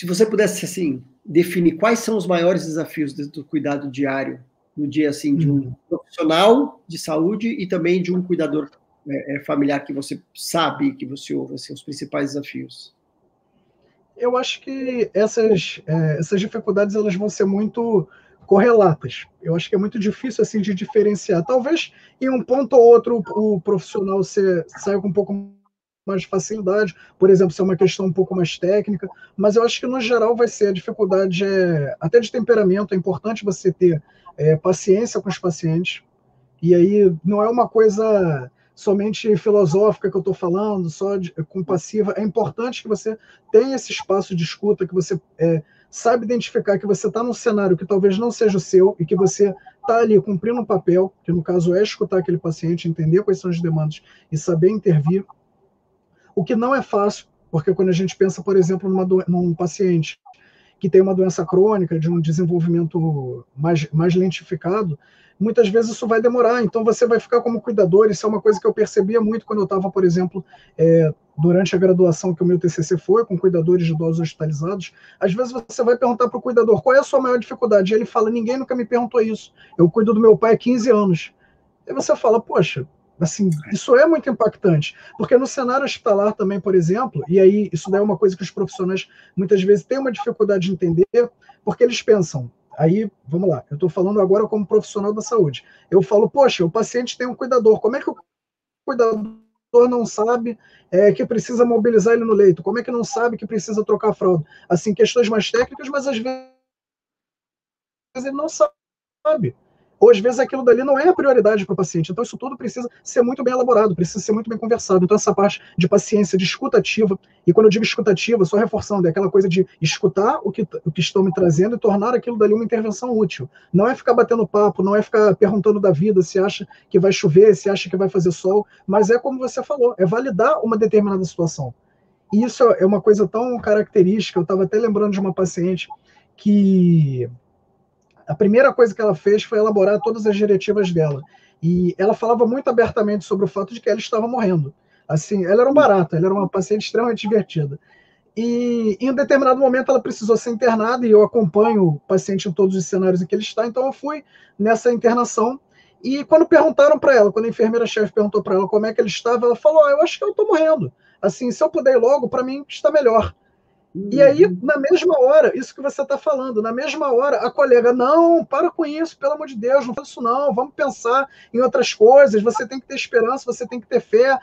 Se você pudesse, assim, definir quais são os maiores desafios do cuidado diário, no dia, assim, de um profissional de saúde e também de um cuidador familiar que você sabe, que você ouve, assim, os principais desafios? Eu acho que essas dificuldades elas vão ser muito correlatas. Eu acho que é muito difícil assim de diferenciar. Talvez em um ponto ou outro o profissional saia com um pouco mais de facilidade, por exemplo, se é uma questão um pouco mais técnica, mas eu acho que no geral vai ser a dificuldade até de temperamento. É importante você ter paciência com os pacientes, e aí não é uma coisa somente filosófica que eu estou falando, com passiva. É importante que você tenha esse espaço de escuta, que você saiba identificar que você está num cenário que talvez não seja o seu e que você está ali cumprindo um papel, que no caso é escutar aquele paciente, entender quais são as demandas e saber intervir. O que não é fácil, porque quando a gente pensa, por exemplo, num paciente que tem uma doença crônica, de um desenvolvimento mais lentificado, muitas vezes isso vai demorar. Então você vai ficar como cuidador. Isso é uma coisa que eu percebia muito quando eu estava, por exemplo, durante a graduação que o meu TCC foi, com cuidadores de idosos hospitalizados. Às vezes você vai perguntar para o cuidador qual é a sua maior dificuldade. E ele fala, ninguém nunca me perguntou isso. Eu cuido do meu pai há 15 anos. E você fala, poxa, assim, isso é muito impactante, porque no cenário hospitalar também, por exemplo, e aí isso daí é uma coisa que os profissionais muitas vezes têm uma dificuldade de entender, porque eles pensam, aí, vamos lá, eu estou falando agora como profissional da saúde, eu falo, poxa, o paciente tem um cuidador, como é que o cuidador não sabe que precisa mobilizar ele no leito? Como é que não sabe que precisa trocar a fralda? Assim, questões mais técnicas, mas às vezes ele não sabe. Ou às vezes aquilo dali não é a prioridade para o paciente. Então isso tudo precisa ser muito bem elaborado, precisa ser muito bem conversado. Então essa parte de paciência, de escutativa, e quando eu digo escutativa, só reforçando, é aquela coisa de escutar o que estão me trazendo e tornar aquilo dali uma intervenção útil. Não é ficar batendo papo, não é ficar perguntando da vida se acha que vai chover, se acha que vai fazer sol, mas é como você falou, é validar uma determinada situação. E isso é uma coisa tão característica. Eu estava até lembrando de uma paciente que a primeira coisa que ela fez foi elaborar todas as diretivas dela. E ela falava muito abertamente sobre o fato de que ela estava morrendo. Assim, ela era um barato, ela era uma paciente extremamente divertida. E em um determinado momento ela precisou ser internada, e eu acompanho o paciente em todos os cenários em que ele está, então eu fui nessa internação. E quando perguntaram para ela, quando a enfermeira-chefe perguntou para ela como é que ele estava, ela falou: eu acho que eu estou morrendo. Assim, se eu puder ir logo, para mim está melhor. E aí, na mesma hora, isso que você está falando, na mesma hora, a colega, não, para com isso, pelo amor de Deus, não faz isso não, vamos pensar em outras coisas, você tem que ter esperança, você tem que ter fé.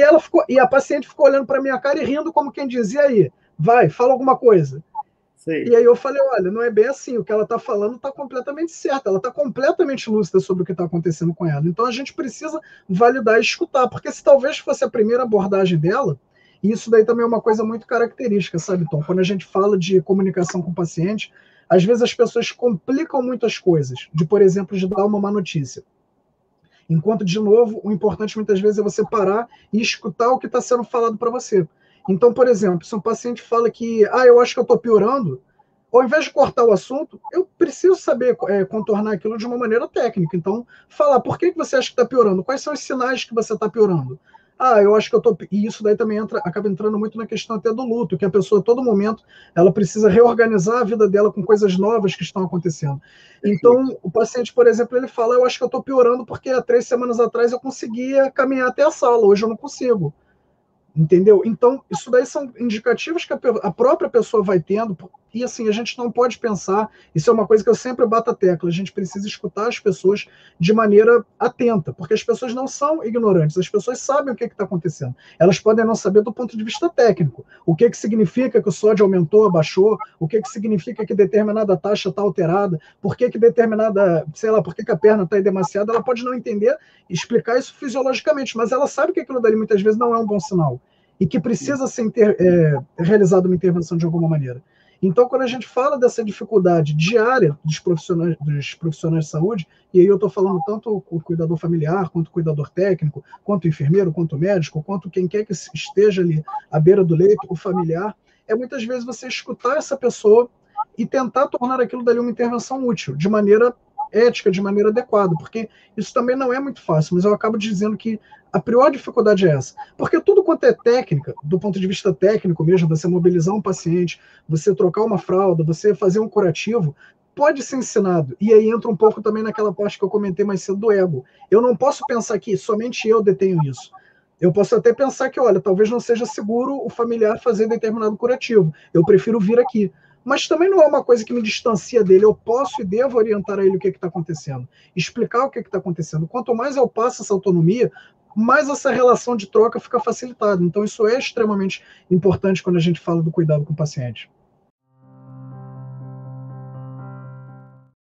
E a paciente ficou olhando para minha cara e rindo como quem dizia, aí, vai, fala alguma coisa. Sei. E aí eu falei, olha, não é bem assim, o que ela está falando está completamente certo, ela está completamente lúcida sobre o que está acontecendo com ela. Então a gente precisa validar e escutar, porque se talvez fosse a primeira abordagem dela, e isso daí também é uma coisa muito característica, sabe, Tom? Quando a gente fala de comunicação com o paciente, às vezes as pessoas complicam muitas coisas, por exemplo, de dar uma má notícia. Enquanto, de novo, o importante muitas vezes é você parar e escutar o que está sendo falado para você. Então, por exemplo, se um paciente fala que, eu acho que eu estou piorando, ao invés de cortar o assunto, eu preciso saber contornar aquilo de uma maneira técnica. Então, falar por que você acha que está piorando? Quais são os sinais que você está piorando? Eu acho que eu estou... E isso daí também acaba entrando muito na questão até do luto, que a pessoa, a todo momento, ela precisa reorganizar a vida dela com coisas novas que estão acontecendo. Então, o paciente, por exemplo, ele fala, eu acho que eu estou piorando porque há 3 semanas atrás eu conseguia caminhar até a sala, hoje eu não consigo. Entendeu? Então, isso daí são indicativos que a própria pessoa vai tendo, e assim, a gente não pode pensar, isso é uma coisa que eu sempre bato a tecla, a gente precisa escutar as pessoas de maneira atenta, porque as pessoas não são ignorantes, as pessoas sabem o que está acontecendo. Elas podem não saber do ponto de vista técnico, o que significa que o sódio aumentou, abaixou, o que significa que determinada taxa está alterada, por que determinada, sei lá, por que a perna está demasiada, ela pode não entender, explicar isso fisiologicamente, mas ela sabe que aquilo dali muitas vezes não é um bom sinal e que precisa ser realizada uma intervenção de alguma maneira. Então, quando a gente fala dessa dificuldade diária dos profissionais de saúde, e aí eu estou falando tanto o cuidador familiar, quanto o cuidador técnico, quanto o enfermeiro, quanto o médico, quanto quem quer que esteja ali à beira do leito, o familiar, é muitas vezes você escutar essa pessoa e tentar tornar aquilo dali uma intervenção útil, de maneira ética de maneira adequada, porque isso também não é muito fácil, mas eu acabo dizendo que a pior dificuldade é essa. Porque tudo quanto é técnica, do ponto de vista técnico mesmo, você mobilizar um paciente, você trocar uma fralda, você fazer um curativo, pode ser ensinado. E aí entra um pouco também naquela parte que eu comentei mais cedo do ego. Eu não posso pensar que somente eu detenho isso. Eu posso até pensar que, olha, talvez não seja seguro o familiar fazer determinado curativo. Eu prefiro vir aqui. Mas também não é uma coisa que me distancia dele. Eu posso e devo orientar a ele o que está acontecendo, explicar o que está acontecendo. Quanto mais eu passo essa autonomia, mais essa relação de troca fica facilitada. Então, isso é extremamente importante quando a gente fala do cuidado com o paciente.